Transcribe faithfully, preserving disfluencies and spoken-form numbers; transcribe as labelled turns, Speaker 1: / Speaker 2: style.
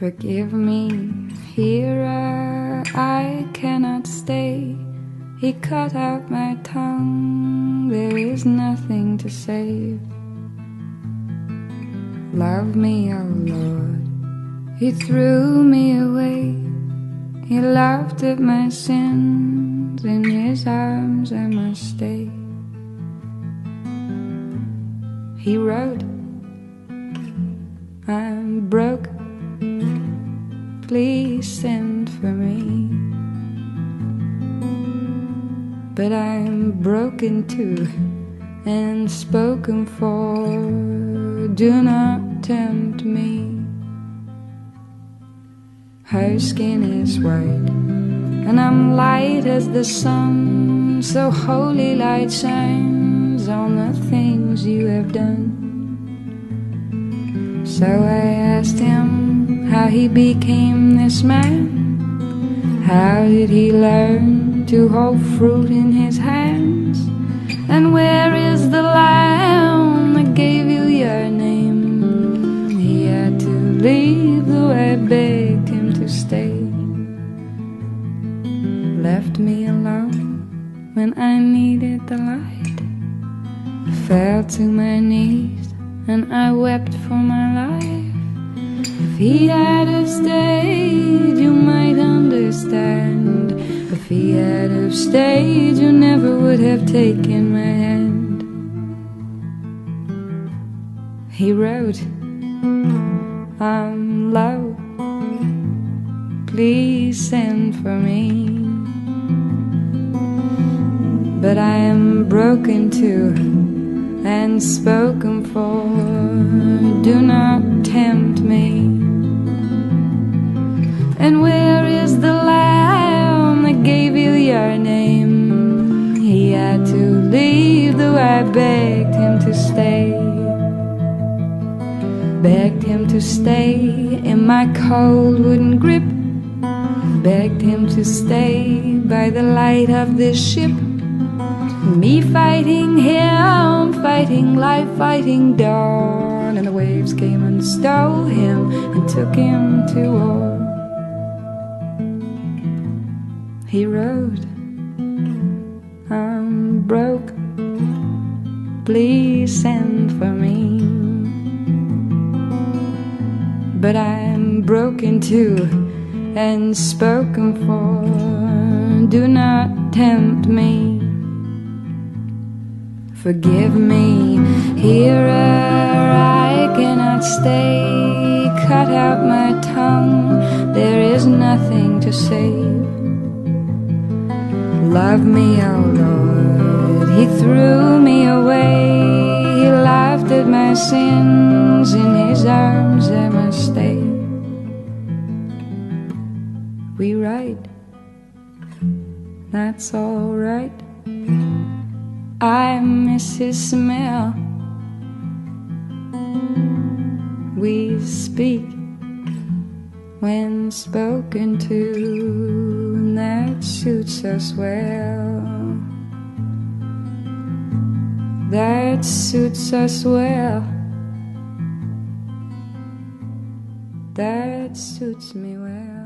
Speaker 1: Forgive me, hearer, I cannot stay. He cut out my tongue, there is nothing to save. Love me, oh Lord, He threw me away. He laughed at my sins, in His arms I must stay. He wrote, I'm broke, please send for me. But I'm broken too and spoken for, do not tempt me. Her skin is white and I'm light as the sun, so holy light shines on the things you have done. So I asked him how he became this man. How did he learn to hold fruit in his hands? And where is the lamb that gave you your name? He had to leave, though I begged him to stay. Left me alone when I needed the light. I fell to my knees and I wept for my life. If he had have stayed, you might understand. If he had have stayed, you never would have taken my hand. He wrote, I'm low, please send for me. But I am broken too and spoken for, do not tempt me. And where is the lamb that gave you your name? He had to leave, though I begged him to stay. Begged him to stay in my cold wooden grip. Begged him to stay by the light of this ship. Me fighting him, fighting life, fighting dawn. And the waves came and stole him and took him to war. He wrote, I'm broke, please send for me. But I'm broken too and spoken for, do not tempt me. Forgive me, hearer, I cannot stay. Cut out my tongue, there is nothing to save. Love me, oh Lord, He threw me away. He laughed at my sins, in His arms I must stay. We write, that's all right. I miss His smell. We speak when spoken to, and that suits us well. That suits us well. That suits me well.